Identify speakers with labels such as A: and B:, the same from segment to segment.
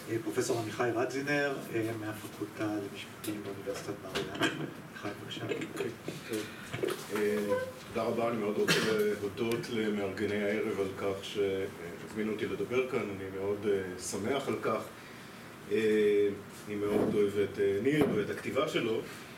A: פרופסור עמיחי רדזינר, מהפקולטה למשפטים באוניברסיטת בר אילן. עמיחי, בבקשה.
B: תודה רבה, אני מאוד רוצה להודות למארגני הערב על כך שהזמינו אותי לדבר כאן, אני מאוד שמח על כך. אני מאוד אוהב את ניר ואת הכתיבה שלו,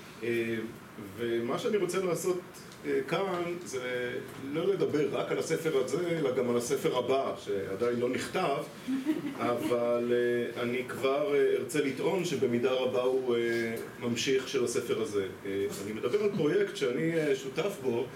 B: ומה שאני רוצה לעשות כאן זה לא לדבר רק על הספר הזה, אלא גם על הספר הבא, שעדיין לא נכתב, אבל אני כבר ארצה לטעון שבמידה רבה הוא ממשיך של הספר הזה. אני מדבר על פרויקט שאני שותף בו,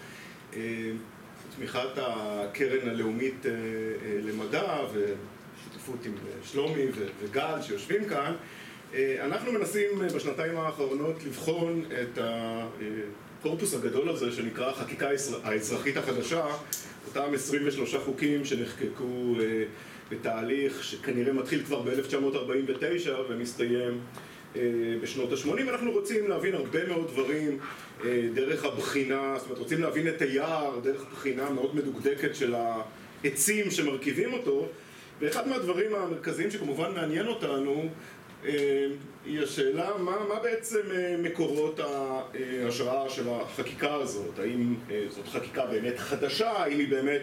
B: תמיכת הקרן הלאומית למדע ושותפות עם שלומי וגל שיושבים כאן. אנחנו מנסים בשנתיים האחרונות לבחון את הקורפוס הגדול הזה שנקרא החקיקה האזרחית החדשה, אותם 23 חוקים שנחקקו בתהליך שכנראה מתחיל כבר ב-1949 ומסתיים בשנות ה-80. אנחנו רוצים להבין הרבה מאוד דברים דרך הבחינה, זאת אומרת רוצים להבין את היער דרך בחינה מאוד מדוקדקת של העצים שמרכיבים אותו, ואחד מהדברים המרכזיים שכמובן מעניין אותנו היא השאלה מה בעצם מקורות ההשראה של החקיקה הזאת. האם זאת חקיקה באמת חדשה, האם היא באמת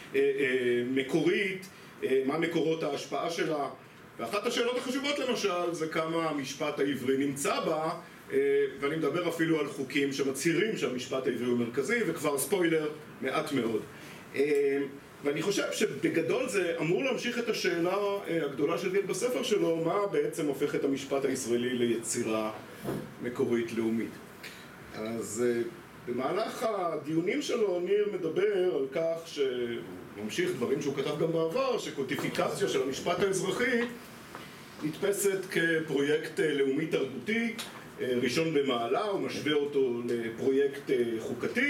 B: מקורית, מה מקורות ההשפעה שלה. ואחת השאלות החשובות למשל זה כמה המשפט העברי נמצא בה, ואני מדבר אפילו על חוקים שמצהירים שהמשפט העברי הוא מרכזי, וכבר ספוילר מעט מאוד. ואני חושב שבגדול זה אמור להמשיך את השאלה הגדולה של ניר בספר שלו, מה בעצם הופך את המשפט הישראלי ליצירה מקורית לאומית. אז במהלך הדיונים שלו ניר מדבר על כך שממשיך דברים שהוא כתב גם בעבר, שקודיפיקציה של המשפט האזרחי נתפסת כפרויקט לאומי תרבותי ראשון במעלה, הוא משווה אותו לפרויקט חוקתי,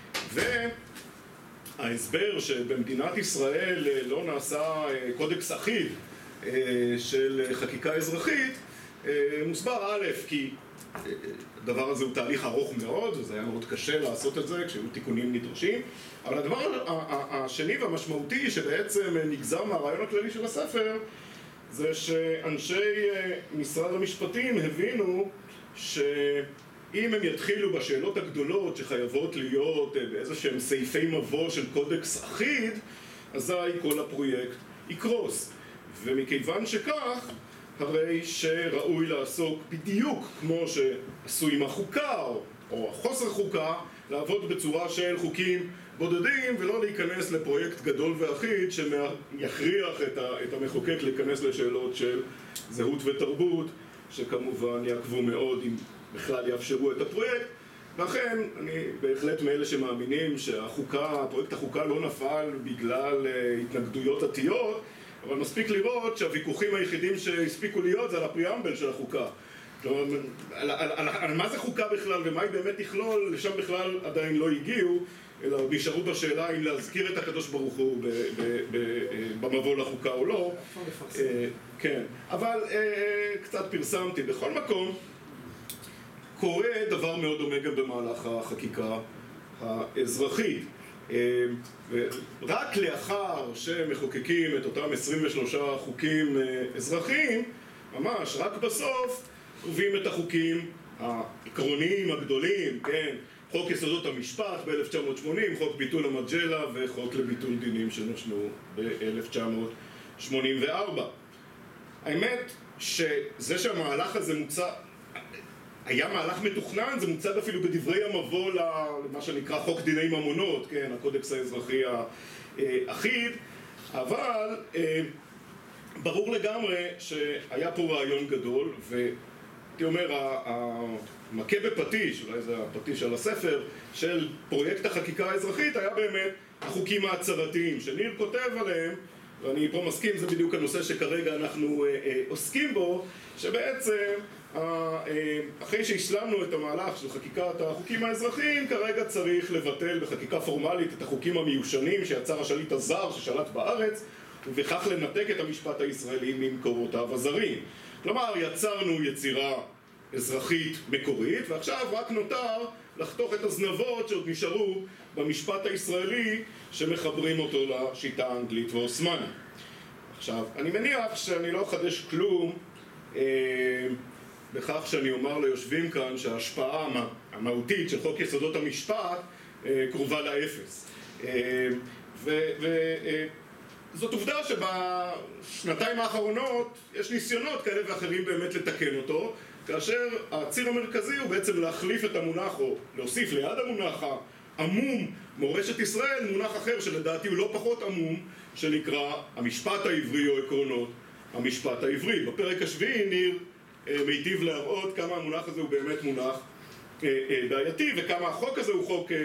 B: ההסבר שבמדינת ישראל לא נעשה קודקס אחיד של חקיקה אזרחית מוסבר א', כי הדבר הזה הוא תהליך ארוך מאוד, וזה היה מאוד קשה לעשות את זה כשהיו תיקונים נדרשים. אבל הדבר השני והמשמעותי שבעצם נגזר מהרעיון הכללי של הספר זה שאנשי משרד המשפטים הבינו אם הם יתחילו בשאלות הגדולות שחייבות להיות באיזשהם סעיפי מבוא של קודקס אחיד, אזי כל הפרויקט יקרוס. ומכיוון שכך, הרי שראוי לעסוק בדיוק כמו שעשו עם החוקה או החוסר חוקה, לעבוד בצורה של חוקים בודדים ולא להיכנס לפרויקט גדול ואחיד שיכריח את המחוקק להיכנס לשאלות של זהות ותרבות, שכמובן יעקבו מאוד אם בכלל יאפשרו את הפרויקט. ואכן, אני בהחלט מאלה שמאמינים פרויקט החוקה לא נפל בגלל התנגדויות דתיות, אבל מספיק לראות שהוויכוחים היחידים שהספיקו להיות זה על הפריאמבל של החוקה. כלומר, על מה זה חוקה בכלל ומה היא באמת תכלול, לשם בכלל עדיין לא הגיעו, אלא נשארו בשאלה אם להזכיר את הקדוש ברוך הוא במבוא לחוקה או לא. כן, אבל קצת פרסמתי. בכל מקום, קורה דבר מאוד דומה גם במהלך החקיקה האזרחית. ורק לאחר שמחוקקים את אותם 23 חוקים אזרחיים, ממש רק בסוף קובעים את החוקים העקרוניים הגדולים, כן? חוק יסודות המשפט ב-1980, חוק ביטול המג'לה וחוק לביטול דינים שנשנו ב-1984. האמת שזה שהמהלך הזה היה מהלך מתוכנן, זה מוצג אפילו בדברי המבוא למה שנקרא חוק דיני ממונות, כן, הקודקס האזרחי האחיד, אבל ברור לגמרי שהיה פה רעיון גדול, והייתי אומר, המכה בפטיש, אולי זה הפטיש על הספר, של פרויקט החקיקה האזרחית היה באמת החוקים ההצהרתיים, שניר כותב עליהם, ואני פה מסכים, זה בדיוק הנושא שכרגע אנחנו עוסקים בו, שבעצם אחרי שהשלמנו את המהלך של חקיקת החוקים האזרחיים, כרגע צריך לבטל בחקיקה פורמלית את החוקים המיושנים שיצר השליט הזר ששלט בארץ, ובכך לנתק את המשפט הישראלי ממקורותיו הזרים. כלומר, יצרנו יצירה אזרחית מקורית, ועכשיו רק נותר לחתוך את הזנבות שעוד נשארו במשפט הישראלי שמחברים אותו לשיטה האנגלית והאוסמנית. עכשיו, אני מניח שאני לא אחדש כלום בכך שאני אומר ליושבים כאן שההשפעה המהותית של חוק יסודות המשפט קרובה לאפס. וזאת עובדה שבשנתיים האחרונות יש ניסיונות כאלה ואחרים באמת לתקן אותו, כאשר הציר המרכזי הוא בעצם להחליף את המונח, או להוסיף ליד המונח העמום מורשת ישראל, מונח אחר שלדעתי הוא לא פחות עמום, שנקרא המשפט העברי או עקרונות המשפט העברי. בפרק השביעי ניר מיטיב להראות כמה המונח הזה הוא באמת מונח בעייתי, וכמה החוק הזה הוא חוק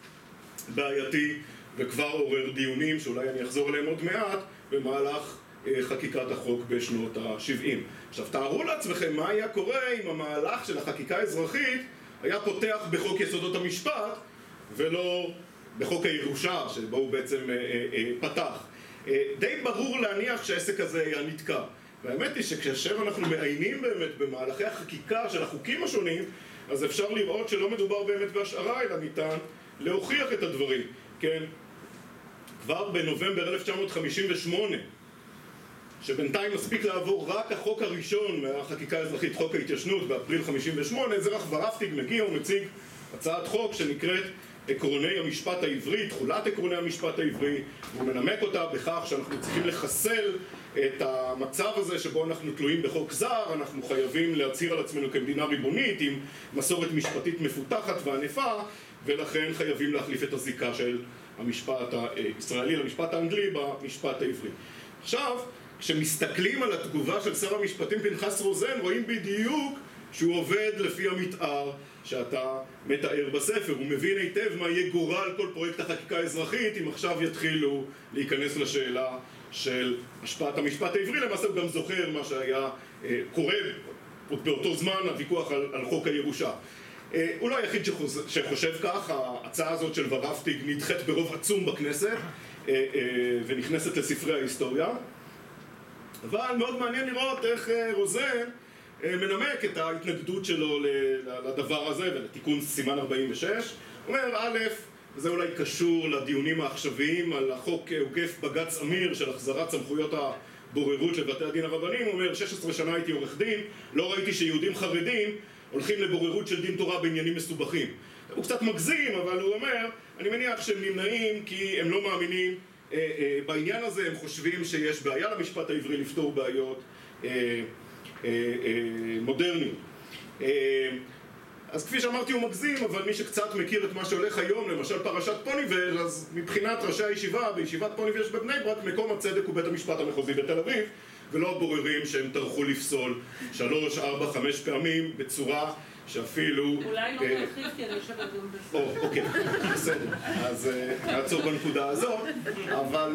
B: בעייתי וכבר עורר דיונים שאולי אני אחזור עליהם עוד מעט במהלך חקיקת החוק בשנות ה-70. עכשיו תארו לעצמכם מה היה קורה אם המהלך של החקיקה האזרחית היה פותח בחוק יסודות המשפט ולא בחוק הירושה שבו הוא בעצם פתח. די ברור להניח שהעסק הזה היה נתקע. והאמת היא שכאשר אנחנו מעיינים באמת במהלכי החקיקה של החוקים השונים, אז אפשר לראות שלא מדובר באמת בהשערה, אלא ניתן להוכיח את הדברים. כן? כבר בנובמבר 1958, שבינתיים מספיק לעבור רק החוק הראשון מהחקיקה האזרחית, חוק ההתיישנות, באפריל 58, אזרח ורפטיג מגיע ומציג הצעת חוק שנקראת עקרוני המשפט העברי, תחולת עקרוני המשפט העברי, והוא מנמק אותה בכך שאנחנו צריכים לחסל את המצב הזה שבו אנחנו תלויים בחוק זר, אנחנו חייבים להצהיר על עצמנו כמדינה ריבונית עם מסורת משפטית מפותחת וענפה, ולכן חייבים להחליף את הזיקה של המשפט הישראלי למשפט האנגלי במשפט העברי. עכשיו, כשמסתכלים על התגובה של שר המשפטים פנחס רוזן, רואים בדיוק שהוא עובד לפי המתאר שאתה מתאר בספר. הוא מבין היטב מה יהיה גורל כל פרויקט החקיקה האזרחית אם עכשיו יתחילו להיכנס לשאלה של השפעת המשפט העברי. למעשה הוא גם זוכר מה שהיה קורה עוד באותו זמן, הוויכוח על חוק הירושה. הוא לא היחיד שחושב כך. ההצעה הזאת של ורפטיג נדחית ברוב עצום בכנסת ונכנסת לספרי ההיסטוריה, אבל מאוד מעניין לראות איך רוזן מנמק את ההתנגדות שלו לדבר הזה ולתיקון סימן 46. הוא אומר, א', וזה אולי קשור לדיונים העכשוויים על החוק עוקף בג"ץ אמיר של החזרת סמכויות הבוררות לבתי הדין הרבניים. הוא אומר, 16 שנה הייתי עורך דין, לא ראיתי שיהודים חרדים הולכים לבוררות של דין תורה בעניינים מסובכים. הוא קצת מגזים, אבל הוא אומר, אני מניח שהם נמנעים כי הם לא מאמינים בעניין הזה, הם חושבים שיש בעיה למשפט העברי לפתור בעיות מודרניות. אז כפי שאמרתי הוא מגזים, אבל מי שקצת מכיר את מה שהולך היום, למשל פרשת פוניבז', אז מבחינת ראשי הישיבה, בישיבת פוניבז' בבני ברק, מקום הצדק הוא בית המשפט המחוזי בתל אביב, ולא הבוררים שהם טרחו לפסול 3, 4, 5 פעמים בצורה שאפילו...
C: אולי לא תרחיב כי אני יושב לדון בזה.
B: אוקיי, בסדר. אז נעצור בנקודה הזאת, אבל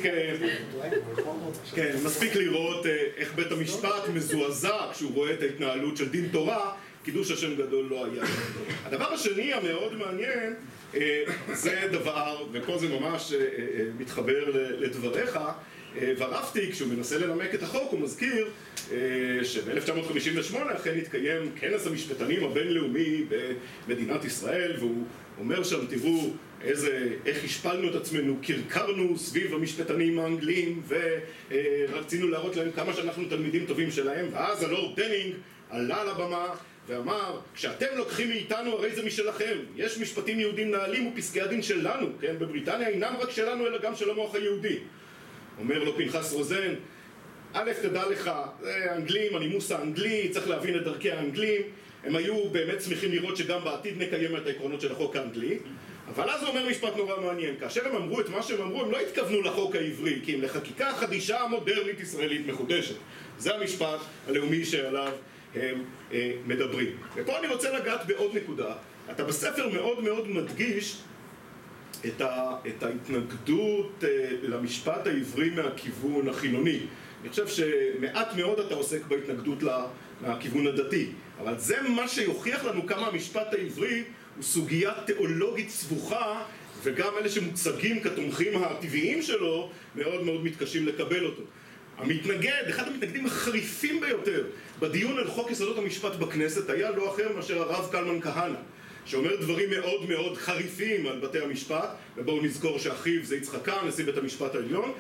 B: מספיק לראות איך בית המשפט מזועזע כשהוא רואה את ההתנהלות של דין תורה, קידוש השם גדול לא היה. הדבר השני המאוד מעניין זה דבר, ופה זה ממש מתחבר לדבריך, ורפטיג, כשהוא מנסה לנמק את החוק, הוא מזכיר שב-1958 אכן התקיים כנס המשפטנים הבינלאומי במדינת ישראל, והוא אומר שם, תראו איך השפלנו את עצמנו, קרקרנו סביב המשפטנים האנגלים ורצינו להראות להם כמה שאנחנו תלמידים טובים שלהם, ואז הלורד דנינג עלה לבמה ואמר, כשאתם לוקחים מאיתנו הרי זה משלכם, יש משפטים יהודים נעלים ופסקי הדין שלנו, כן? בבריטניה אינם רק שלנו אלא גם של המוח היהודי. אומר לו פנחס רוזן, א', תדע לך, זה האנגלים, הנימוס האנגלי, צריך להבין את דרכי האנגלים, הם היו באמת שמחים לראות שגם בעתיד נקיים את העקרונות של החוק האנגלי, אבל אז הוא אומר משפט נורא מעניין, כאשר הם אמרו את מה שהם אמרו, הם לא התכוונו לחוק העברי, כי הם לחקיקה חדישה מודרנית ישראלית מחודשת. זה המשפט הלאומי שעליו הם מדברים. ופה אני רוצה לגעת בעוד נקודה. אתה בספר מאוד מאוד מדגיש את ההתנגדות למשפט העברי מהכיוון החילוני. אני חושב שמעט מאוד אתה עוסק בהתנגדות מהכיוון הדתי, אבל זה מה שיוכיח לנו כמה המשפט העברי הוא סוגיה תיאולוגית סבוכה, וגם אלה שמוצגים כתומכים הטבעיים שלו מאוד מאוד מתקשים לקבל אותו. המתנגד, אחד המתנגדים החריפים ביותר בדיון על חוק יסודות המשפט בכנסת היה לא אחר מאשר הרב קלמן כהנא, שאומר דברים מאוד מאוד חריפים על בתי המשפט, ובואו נזכור שאחיו זה יצחק כהן, נשיא בית המשפט העליון,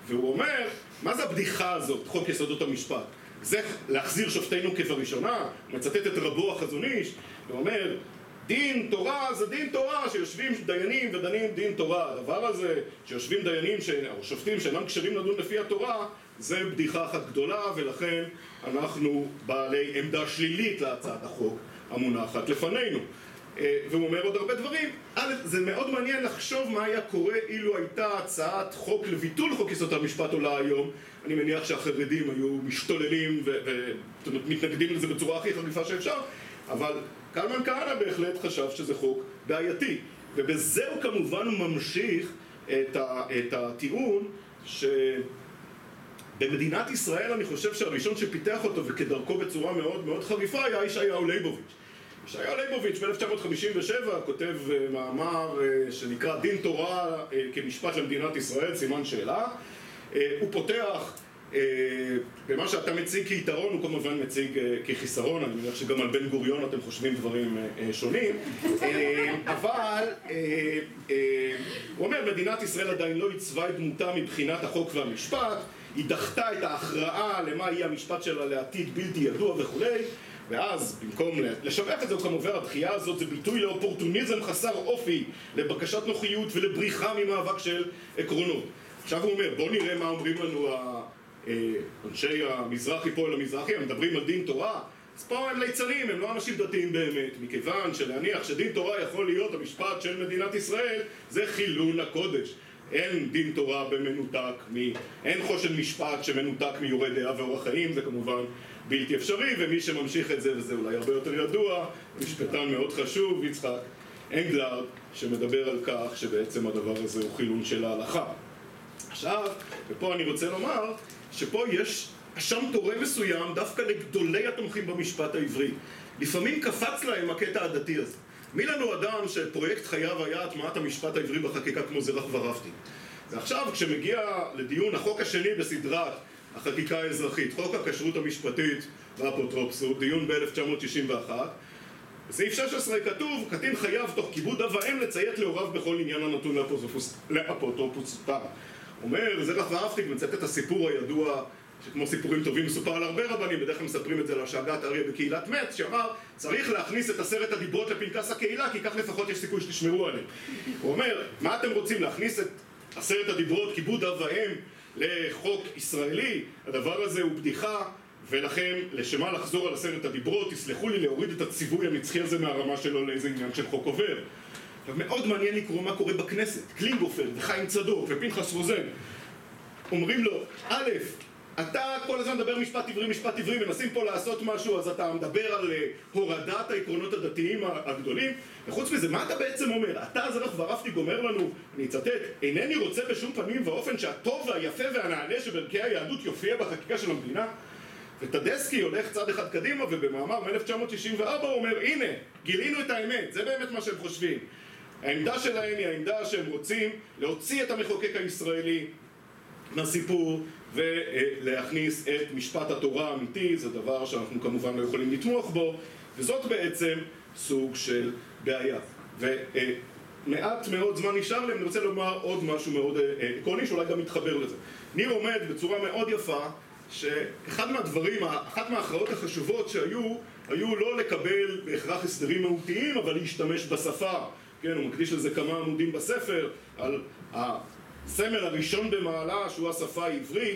B: והוא אומר, מה זה הבדיחה הזאת, חוק יסודות המשפט? זה להחזיר שופטינו כבראשונה, הוא מצטט את רבו החזון איש, הוא אומר, דין תורה זה דין תורה, שיושבים דיינים ודנים דין תורה. הדבר הזה שיושבים דיינים או שופטים שאינם כשרים לדון לפי התורה, זה בדיחה אחת גדולה, ולכן אנחנו בעלי עמדה שלילית להצעת החוק המונחת לפנינו. והוא אומר עוד הרבה דברים. זה מאוד מעניין לחשוב מה היה קורה אילו הייתה הצעת חוק לביטול חוק יסוד המשפט עולה היום. אני מניח שהחרדים היו משתוללים ומתנגדים לזה בצורה הכי חריפה שאפשר, אבל קלמן כהנא בהחלט חשב שזה חוק בעייתי, ובזה הוא כמובן ממשיך את הטיעון שבמדינת ישראל אני חושב שהראשון שפיתח אותו וכדרכו בצורה מאוד מאוד חריפה היה ישעיהו ליבוביץ'. ישעיהו ליבוביץ' ב-1957 כותב מאמר שנקרא דין תורה כמשפט למדינת ישראל, סימן שאלה. הוא פותח במה שאתה מציג כיתרון, הוא כמובן מציג כחיסרון, אני מניח שגם על בן גוריון אתם חושבים דברים שונים, אבל הוא אומר, מדינת ישראל עדיין לא עיצבה את דמותה מבחינת החוק והמשפט, היא דחתה את ההכרעה למה יהיה המשפט שלה לעתיד בלתי ידוע וכולי, ואז במקום לשבח את זה, הוא כמובן, הדחייה הזאת זה ביטוי לאופורטוניזם חסר אופי, לבקשת נוחיות ולבריחה ממאבק של עקרונות. עכשיו הוא אומר, בוא נראה מה אומרים לנו אנשי המזרחי פה אל המזרחי, הם מדברים על דין תורה, אז פה הם ליצנים, הם לא אנשים דתיים באמת, מכיוון שלהניח שדין תורה יכול להיות המשפט של מדינת ישראל, זה חילול הקודש. אין דין תורה במנותק, אין חושן משפט שמנותק מיורי דעה ואורח חיים, זה כמובן בלתי אפשרי, ומי שממשיך את זה, וזה אולי הרבה יותר ידוע, משפטן מאוד חשוב, יצחק אנגלרד, שמדבר על כך שבעצם הדבר הזה הוא חילול של ההלכה. עכשיו, ופה אני רוצה לומר, שפה יש אשם תורה מסוים דווקא לגדולי התומכים במשפט העברי. לפעמים קפץ להם הקטע הדתי הזה. מי לנו אדם שפרויקט חייו היה הטמעת המשפט העברי בחקיקה כמו זרח ורבתי? ועכשיו, כשמגיע לדיון החוק השני בסדרת החקיקה האזרחית, חוק הכשרות המשפטית והאפוטרופסות, דיון ב-1961, בסעיף 16 כתוב, קטין חייב תוך כיבוד אב ואם לציית להוריו בכל עניין הנתון לאפוטרופסותם. אומר, זרח ורבתי מצטט את הסיפור הידוע, שכמו סיפורים טובים מסופר על הרבה רבנים, בדרך כלל מספרים את זה להשגת אריה בקהילת מצ, שאמר, צריך להכניס את 10 הדיברות לפנקס הקהילה, כי כך לפחות יש סיכוי שתשמרו עליהם. הוא אומר, מה אתם רוצים, להכניס את 10 הדיברות, כיבוד אב ואם, לחוק ישראלי? הדבר הזה הוא בדיחה, ולכן, לשמה לחזור על 10 הדיברות, תסלחו לי להוריד את הציווי הנצחי הזה מהרמה שלו לאיזה עניין של חוק עובר. מאוד מעניין לקרוא מה קורה בכנסת. קלינגהופר וחיים צדוק ופנחס רוזן אומרים לו, א', אתה כל הזמן מדבר משפט עברי, מנסים פה לעשות משהו, אז אתה מדבר על הורדת העקרונות הדתיים הגדולים, וחוץ מזה, מה אתה בעצם אומר? אתה זרח ורבתי אומר לנו, אני אצטט, אינני רוצה בשום פנים ואופן שהטוב והיפה והנעלה שבערכי היהדות יופיע בחקיקה של המדינה. וטדסקי הולך צד אחד קדימה, ובמאמר מ-1994 הוא אומר, הנה, גילינו את האמת, זה באמת מה שהם חושבים. העמדה שלהם היא העמדה שהם רוצים להוציא את המחוקק הישראלי מהסיפור ולהכניס את משפט התורה האמיתי, זה דבר שאנחנו כמובן לא יכולים לתמוך בו, וזאת בעצם סוג של בעיה. ומעט מאוד זמן נשאר לי, אני רוצה לומר עוד משהו מאוד עקרוני שאולי גם מתחבר לזה. ניר עומד בצורה מאוד יפה שאחד מהדברים, אחת מההכרעות החשובות היו לא לקבל בהכרח הסדרים מהותיים, אבל להשתמש בשפה. כן, הוא מקדיש לזה כמה עמודים בספר, על הסמל הראשון במעלה, שהוא השפה העברית,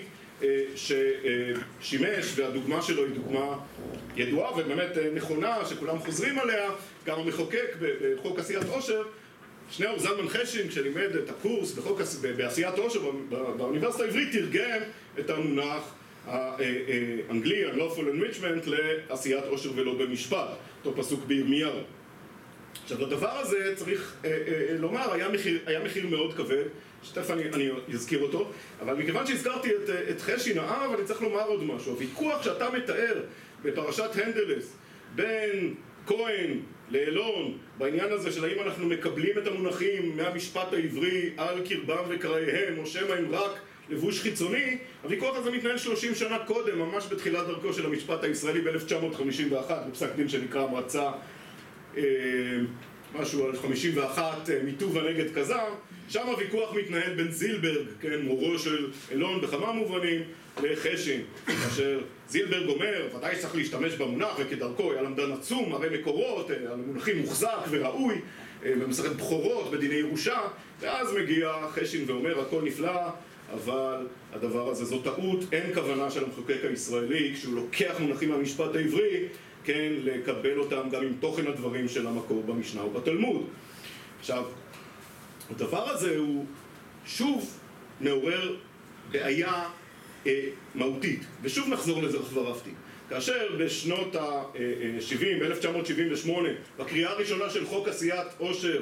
B: ששימש, והדוגמה שלו היא דוגמה ידועה ובאמת נכונה, שכולם חוזרים עליה, גם המחוקק בחוק עשיית עושר, שניאור זלמן חשין, כשלימד את הקורס בעשיית עושר באוניברסיטה העברית, תרגם את המונח האנגלי, unlawful enrichment, לעשיית עושר ולא במשפט, אותו פסוק בירמיהו. עכשיו, לדבר הזה צריך לומר, היה מחיר מאוד כבד, שתכף אני אזכיר אותו, אבל מכיוון שהזכרתי את חשין האב, אני צריך לומר עוד משהו. הוויכוח שאתה מתאר בפרשת הנדלס בין כהן לאלון, בעניין הזה של האם אנחנו מקבלים את המונחים מהמשפט העברי על קרבם וקראיהם, או שמא הם רק לבוש חיצוני, הוויכוח הזה מתנהל 30 שנה קודם, ממש בתחילת דרכו של המשפט הישראלי ב-1951, בפסק דין שנקרא המועצה משהו על 51 מטוב הנגד כזר, שם הוויכוח מתנהל בין זילברג, כן, מורו של אלון בכמה מובנים, לחשין, כאשר זילברג אומר, ודאי צריך להשתמש במונח, וכדרכו היה למדן עצום, הרי מקורות, המונחים מוחזק וראוי, במסכת בכורות, בדיני ירושה, ואז מגיע חשין ואומר, הכל נפלא, אבל הדבר הזה זו טעות, אין כוונה של המחוקק הישראלי, כשהוא לוקח מונחים מהמשפט העברי, כן, לקבל אותם גם עם תוכן הדברים של המקור במשנה ובתלמוד. עכשיו, הדבר הזה הוא שוב מעורר בעיה מהותית, ושוב נחזור לזה ורבתי. כאשר בשנות ה-70, ב-1978, בקריאה הראשונה של חוק עשיית עושר,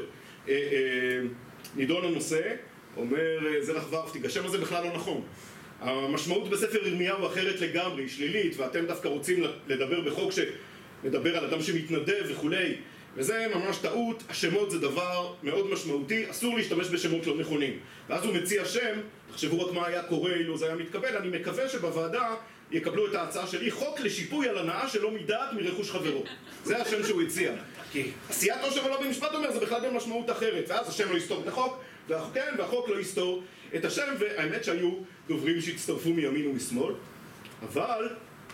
B: נידון הנושא, אומר זרח ורבתי, השם הזה בכלל לא נכון. המשמעות בספר ירמיהו אחרת לגמרי, שלילית, ואתם דווקא רוצים לדבר בחוק שמדבר על אדם שמתנדב וכולי, וזה ממש טעות, השמות זה דבר מאוד משמעותי, אסור להשתמש בשמות לא נכונים. ואז הוא מציע שם, תחשבו רק מה היה קורה אילו זה היה מתקבל, אני מקווה שבוועדה יקבלו את ההצעה שלי, חוק לשיפוי על הנאה שלא מדעת מרכוש חברו. זה השם שהוא הציע. כי עשיית עושר ולא במשפט אומר, זה בכלל במשמעות אחרת, ואז השם לא יסתור את החוק, והחוק לא יסתור את השם, והאמת שהיו דוברים שהצטרפו מימין ומשמאל, אבל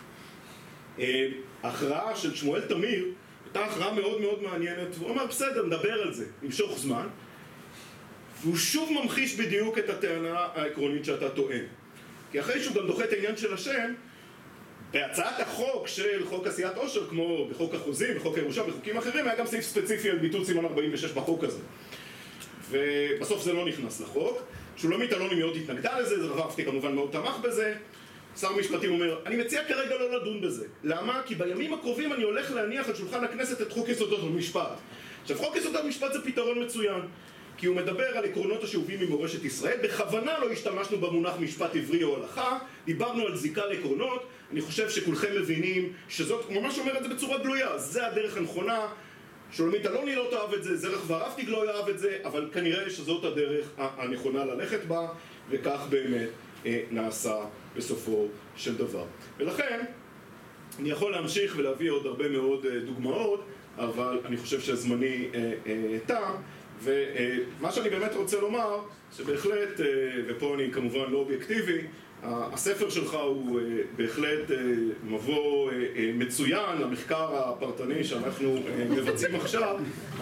B: ההכרעה של שמואל תמיר הייתה הכרעה מאוד מאוד מעניינת, והוא אמר, בסדר, נדבר על זה, נמשוך זמן, והוא שוב ממחיש בדיוק את הטענה העקרונית שאתה טוען. כי אחרי שהוא גם דוחה את העניין של השם, בהצעת החוק של חוק עשיית עושר, כמו בחוק החוזים, בחוק הירושה, בחוקים אחרים, היה גם סעיף ספציפי על ביטול סימן 46 בחוק הזה. ובסוף זה לא נכנס לחוק. שולמית אלוני מאוד התנגדה לזה, ורבתי כמובן מאוד תמך בזה. שר המשפטים אומר, אני מציע כרגע לא לדון בזה. למה? כי בימים הקרובים אני הולך להניח על שולחן הכנסת את חוק יסודות המשפט. עכשיו, חוק יסודות המשפט זה פתרון מצוין. כי הוא מדבר על עקרונות השאובים ממורשת ישראל, בכוונה לא השתמשנו במונח משפט עברי או הלכה, דיברנו על זיקה לעקרונות, אני חושב שכולכם מבינים שזאת, הוא ממש אומר את זה בצורה גלויה, זה הדרך הנכונה, שולמית אלוני לא תאהב את זה, זרח ורבתי לא יאהב את זה, אבל כנראה שזאת הדרך הנכונה ללכת בה, וכך באמת נעשה בסופו של דבר. ולכן, אני יכול להמשיך ולהביא עוד הרבה מאוד דוגמאות, אבל אני חושב שזמני תם, ומה שאני באמת רוצה לומר, שבהחלט, ופה אני כמובן לא אובייקטיבי, הספר שלך הוא בהחלט מבוא מצוין למחקר הפרטני שאנחנו מבצעים עכשיו.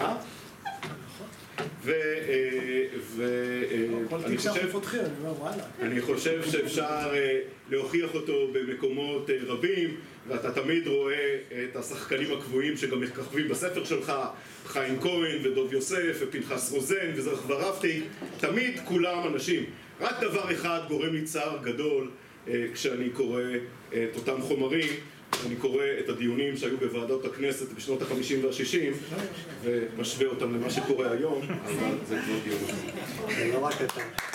B: אני חושב שאפשר להוכיח אותו במקומות רבים, ואתה תמיד רואה את השחקנים הקבועים שגם מככבים בספר שלך, חיים כהן ודוב יוסף ופנחס רוזן וזרח ורבתי, תמיד כולם אנשים. רק דבר אחד גורם לי צער גדול כשאני קורא את אותם חומרים, אני קורא את הדיונים שהיו בוועדות הכנסת בשנות ה-50 וה-60 ומשווה אותם למה שקורה היום, אבל זה כבר דיון.
A: זה לא רק אתה.